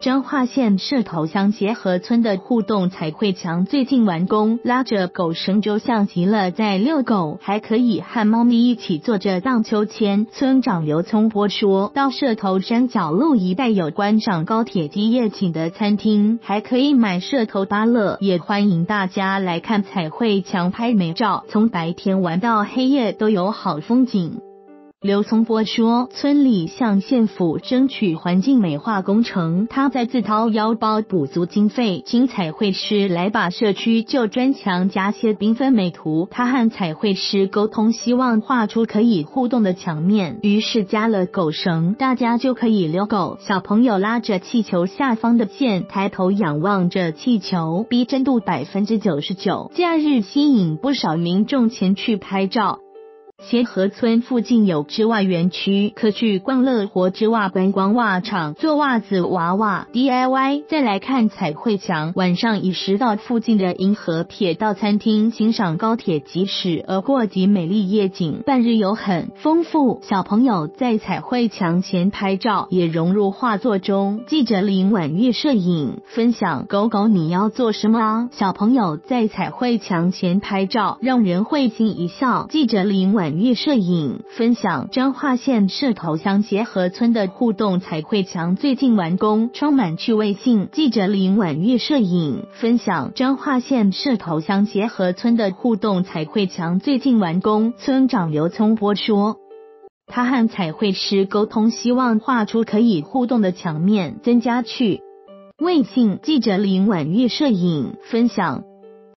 彰化县社头乡协和村的互动彩绘墙最近完工，拉着狗绳就像极了在遛狗，还可以和猫咪一起坐着荡秋千。村长刘聪波说，到社头山脚路一带有观赏高铁机夜景的餐厅，还可以买社头芭乐，也欢迎大家来看彩绘墙拍美照，从白天玩到黑夜都有好风景。刘聪波说，村里向县府争取环境美化工程，他在自掏腰包补足经费，请彩绘师来把社区旧砖墙加些缤纷美图。他和彩绘师沟通，希望画出可以互动的墙面，于是加了狗绳，大家就可以遛狗。小朋友拉着气球下方的线，抬头仰望着气球，逼真度99%，假日吸引不少民众前去拍照。协和村附近有织袜园区，可去逛乐活织袜观光袜场做袜子娃娃 DIY， 再来看彩绘墙。晚上以时到附近的银河铁道餐厅欣赏高铁疾驶而过及美丽夜景，半日游很丰富。小朋友在彩绘墙前拍照，也融入画作中。记者林婉玉摄影分享，狗狗你要做什么啊？小朋友在彩绘墙前拍照，让人会心一笑。记者林婉玉摄影分享，彰化县社头乡协和村的互动彩绘墙最近完工，充满趣味性。记者林婉玉摄影分享，彰化县社头乡协和村的互动彩绘墙最近完工。村长刘聪波说，他和彩绘师沟通，希望画出可以互动的墙面，增加趣味性。记者林婉玉摄影分享，